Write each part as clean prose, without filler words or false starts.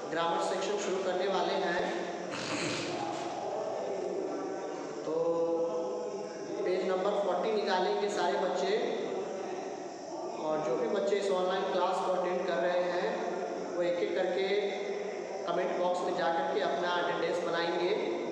Grammar section शुरू करने वाले हैं। तो पेज नंबर 40 निकालेंगे सारे बच्चे, और जो भी बच्चे इस ऑनलाइन क्लास को अटेंड कर रहे हैं वो एक एक करके कमेंट बॉक्स में जा कर के अपना अटेंडेंस बनाएंगे।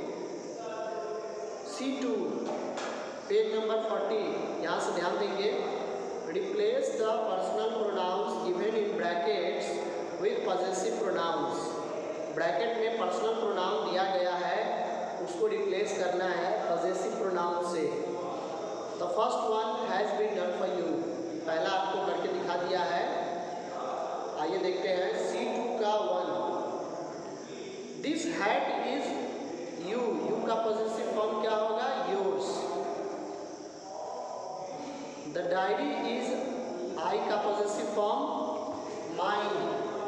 C2 पेज नंबर 40, यहाँ से ध्यान देंगे। Replace the personal pronouns given in brackets with possessive pronouns. Bracket में पर्सनल प्रोनाउन दिया गया है, उसको रिप्लेस करना है पॉजेसिव प्रोनाउन से। The first one has been done for you, पहला आपको करके दिखा दिया है। आइए देखते हैं C2 का 1। This hat is you, you का पॉजेसिव फॉर्म क्या होगा? Yours. The diary is I का पॉजेसिव फॉर्म माइन।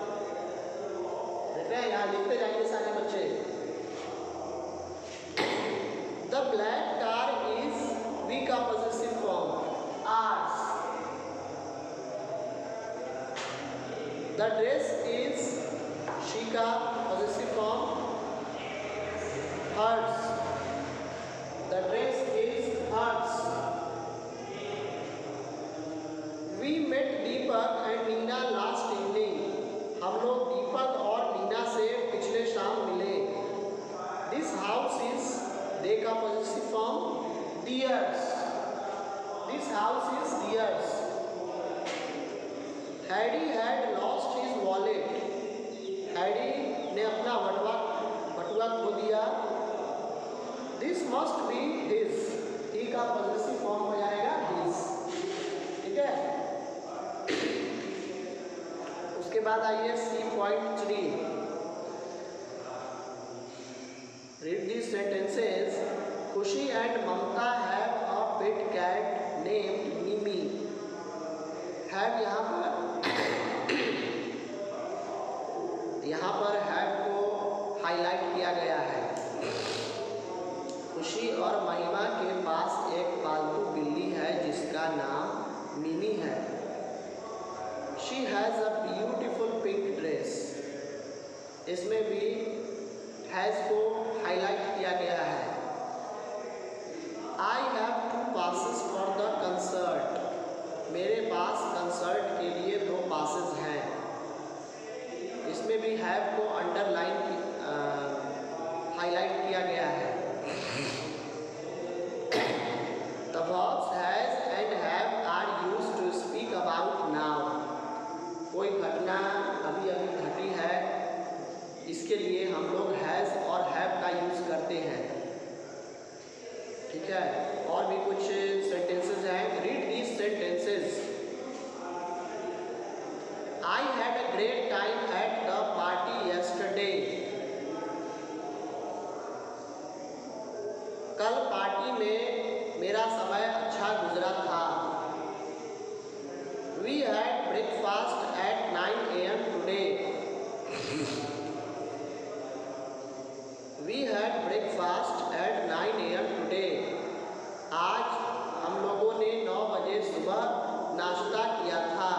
देख रहे हैं, यहाँ लिखते जाइए सारे बच्चे। The black car is we का possessive form ours. The dress is she का possessive form hers. The dress is hers. We met Deepak and Neena last evening, हम लोग दीपक और नीना से पिछले शाम मिले। दिस हाउस इज दे का possessive form theirs. This house is theirs. Heidi had lost his wallet, Heidi ने अपना बटुआ खो दिया। This must be his, he का पॉजेसिव फॉर्म हो जाएगा हिज। ठीक है, उसके बाद आइए C.3। Read these sentences. Khushi and Mamta have a pet cat named Mimi. Have यहाँ पर हैव को हाईलाइट किया गया है। खुशी और महिमा के पास एक पालतू बिल्ली है जिसका नाम मिमी है। She has a beautiful pink dress, इसमें भी has को हाईलाइट किया गया है। I have 2 passes for the concert, मेरे पास कंसर्ट के लिए 2 पासेस हैं। इसमें भी have को अंडरलाइन हाईलाइट किया गया है। The verbs has and have are used to speak about now, कोई घटना अभी अभी घटी है, इसके लिए हम लोग हैज़ और हैव का यूज़ करते हैं। ठीक है, और भी कुछ सेंटेंसेस हैं। Read these sentences. I had a great time at the party yesterday, कल पार्टी में मेरा समय अच्छा गुजरा था। We had breakfast at 9 AM today. We had breakfast at 9 AM today. आज हम लोगों ने 9 बजे सुबह नाश्ता किया था।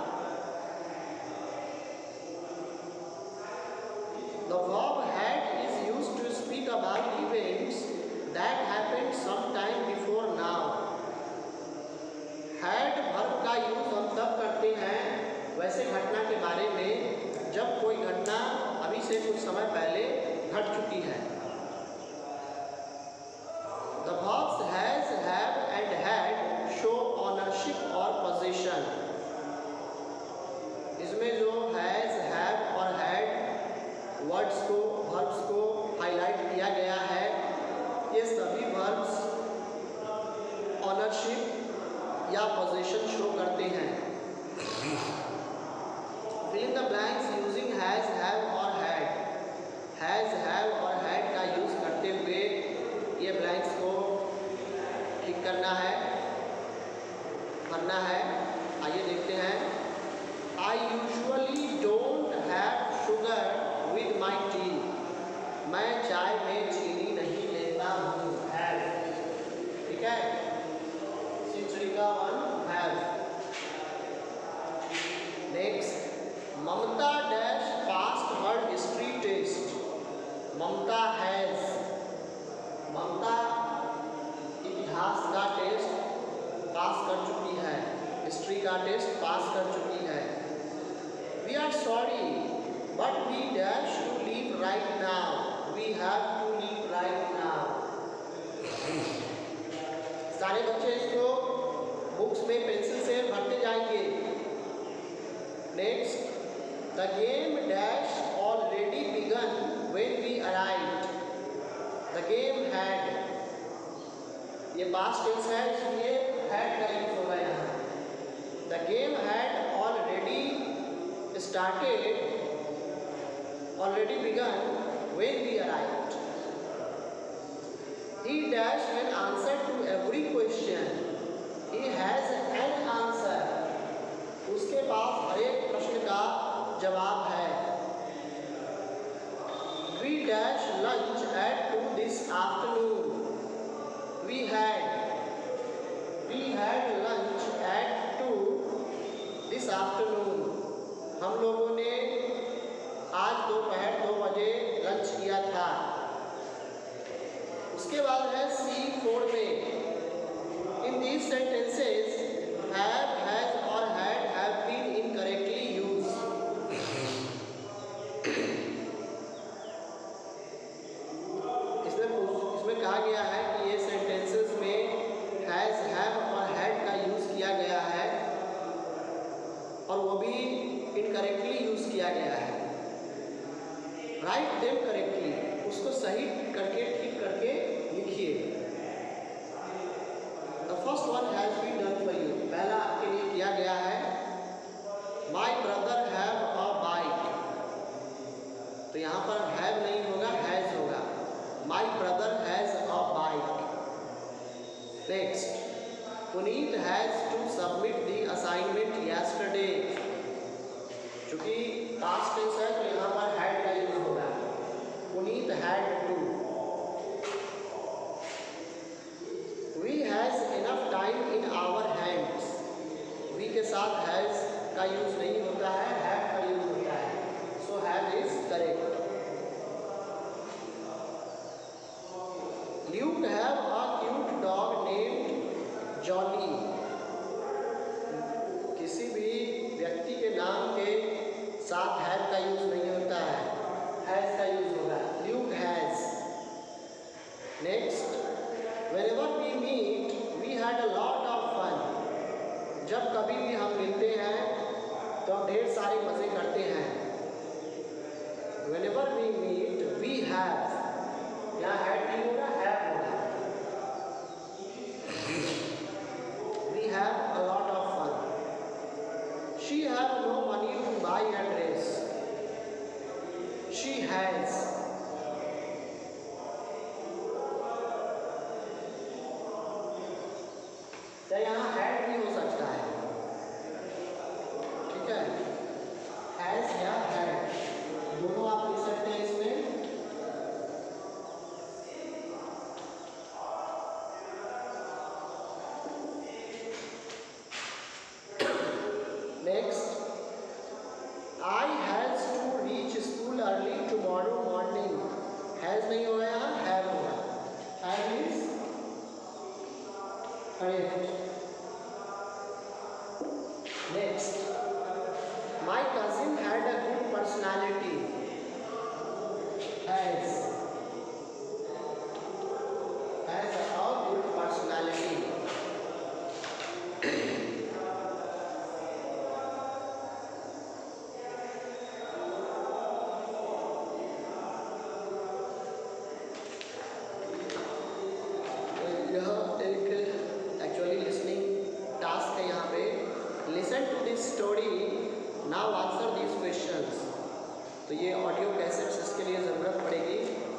The verb had is used to speak about events that happened sometime before now. Had verb का यूज हम तब करते हैं वैसे घटना के बारे में जब कोई घटना अभी से कुछ समय पहले घट चुकी है। The verbs has, have and had show ownership और possession। इसमें जो has, have और had वर्ड्स को verbs को हाईलाइट किया गया है, ये सभी verbs ऑनरशिप या पोजीशन शो करते हैं। Fill in the blanks using has, have और हैड। हैज, हैव और हैड का यूज करते हुए ये ब्लैंक्स को ठीक करना है, भरना है। आइए देखते हैं। I usually don't have sugar with my tea, मैं चाय में चीनी नहीं लेता हूँ। ठीक है, का 1 have. Next, Mamta dash passed her history Mamta has, Mamta इतिहास का टेस्ट पास कर चुकी है, हिस्ट्री का टेस्ट पास कर चुकी है। We are sorry but we dash to leave right now, we have to leave right now. सारे बच्चे इसको बुक्स में पेंसिल से भरते जाएंगे। Next, the game dash already began when we arrived, the game had, ये पास्ट टेंस है इसलिए हैड का यूज होगा यहाँ। The game had already started, already began when we arrived. He dash an answer to every question. He has an answer. उसके पास हर एक प्रश्न का जवाब है। We dash lunch at 2 this afternoon. We had lunch at 2 this afternoon. हम लोगों ने आज दोपहर 2 बजे लंच किया था। उसके बाद है C4 में, in these sentences have, has और had have been incorrectly used. इसमें कहा गया है कि ये सेंटेंसेस में हैज, हैव और हैड का यूज किया गया है और वो भी इनकरेक्टली यूज किया गया है। राइट देम करेक्टली, उसको सही करके, ठीक करके लिखिए। The first one has been done for you, पहला आपके लिए किया गया है। My brother have a bike, तो यहाँ पर हैव नहीं होगा, हैज होगा। My brother has a bike. Next, Puneet has to submit the assignment yesterday, चूंकि पास्ट टेंस है तो यहाँ पर हैड का यूज होगा। Puneet had to. We has enough time in our hands, we के साथ has का यूज नहीं होता है, have का यूज होता है। So have is correct. Luke have a cute dog named Johnny, किसी भी व्यक्ति के नाम के साथ have का यूज नहीं होता है, has का यूज होगा। Luke has. Next, whenever we meet, we had a lot of fun. जब कभी भी हम मिलते हैं तो हम ढेर सारे मजे करते हैं। Whenever we meet, we have, यहाँ had नहीं होगा, have होगा। We have a lot of fun. She have no money to buy a dress. She has. तो यहाँ हैड भी हो सकता है, ठीक है। हैज या हैड दोनों आप लिख सकते हैं इसमें। Next, I has to reach school early tomorrow morning, has नहीं होगा, यहाँ हैव होगा। Have is correct. Next, my cousin had a good personality. Has a good personality. यह एक एक्चुअली लिसनिंग टास्क है यहाँ पे। Listen to this story, now answer this questions. तो ये ऑडियो कैसेट्स इसके लिए ज़रूरत पड़ेगी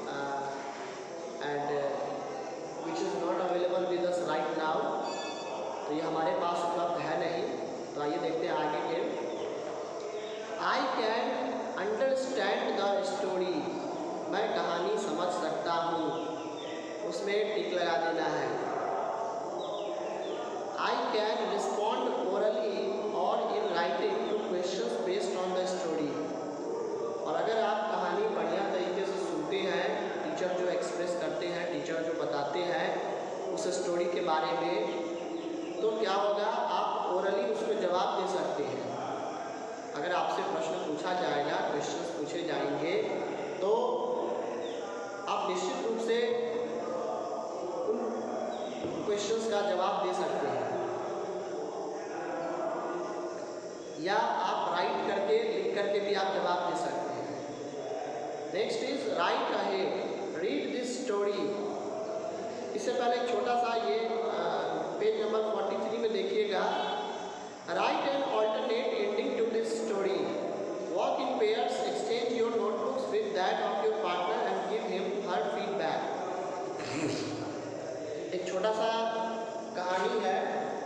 and which is not available with us right now, तो ये हमारे पास उपलब्ध है नहीं। तो आइए देखते हैं आगे के। I can understand the story, मैं कहानी समझ सकता हूँ, उसमें टिक लगा देना है। आई कैन रिस्पॉन्ड ओरली और in writing to questions based on the story. और अगर आप कहानी बढ़िया तरीके से सुनते हैं क्वेश्चंस का जवाब दे सकते हैं, या आप राइट करके लिख करके भी आप जवाब दे सकते हैं। Next is right ahead, read this story. इससे पहले एक छोटा सा ये पेज नंबर 43 में देखिएगा, write an alternate ending to this story, walk in pairs, exchange your notebooks with that of your partner and give him her feedback. एक छोटा सा कहानी है,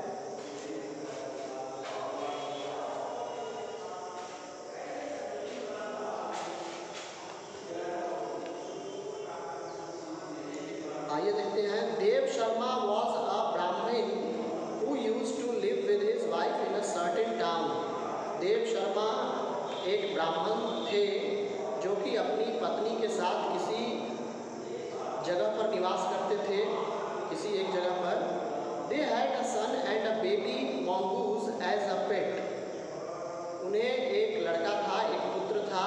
आइए देखते हैं। Dev Sharma was a Brahmin who used to live with his wife in a certain town. Dev Sharma एक ब्राह्मण थे जो कि अपनी पत्नी के साथ किसी जगह पर निवास करते थे, किसी एक जगह पर। They had a son and a baby mongoose as a pet. उन्हें एक लड़का था, एक पुत्र था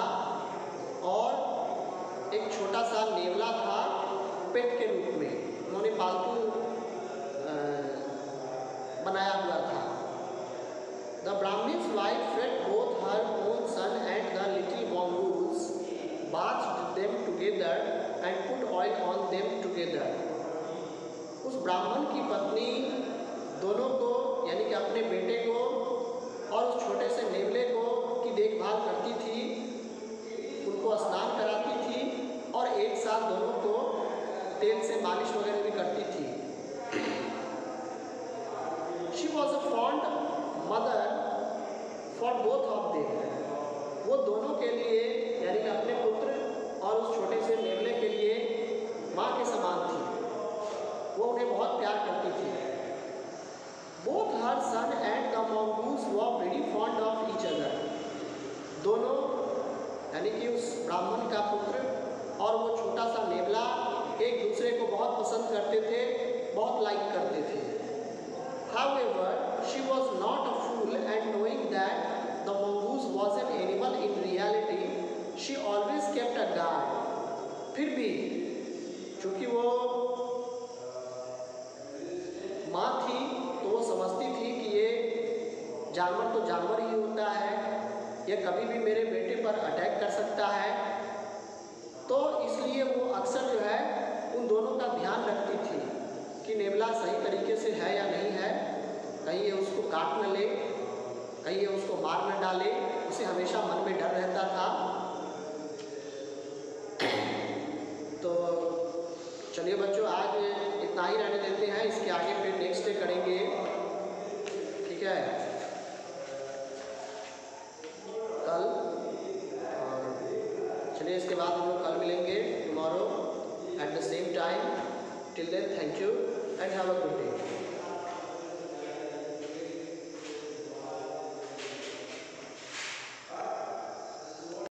और एक छोटा सा नेवला था पेट के रूप में, उन्होंने पालतू बनाया हुआ था। The Brahmin's wife fed both her own son and the little mongoose, bathed them together and put oil on them together. उस ब्राह्मण की पत्नी दोनों को, यानी कि अपने बेटे को और उस छोटे से नेवले को की देखभाल करती थी, उनको स्नान कराती थी और एक साथ दोनों को तेल से मालिश वगैरह भी करती थी। She was a fond mother for both of them. वो दोनों के लिए, यानी कि अपने पुत्र और उस छोटे से नेवले के लिए माँ के समान थी, वो उन्हें बहुत प्यार करती थी। Both her son and the mongoose were very fond of each other. दोनों, यानी कि उस ब्राह्मण का पुत्र और वो छोटा सा नेवला एक दूसरे को बहुत पसंद करते थे, बहुत लाइक करते थे। However, she was not a fool, and knowing that the mongoose was an animal in reality, she always kept a guard. फिर भी चूँकि वो माँ थी तो वो समझती थी कि ये जानवर तो जानवर ही होता है, ये कभी भी मेरे बेटे पर अटैक कर सकता है, तो इसलिए वो अक्सर जो है उन दोनों का ध्यान रखती थी कि नेवला सही तरीके से है या नहीं है, कहीं ये उसको काट न ले, कहीं ये उसको मार न डाले, उसे हमेशा मन में डर रहता था। तो चलिए बच्चों, आज इतना ही रहने देते हैं, इसके आगे फिर नेक्स्ट डे करेंगे, ठीक है, कल। और चलिए इसके बाद हम लोग कल मिलेंगे, tomorrow at the same time. Till then, thank you and have a good day.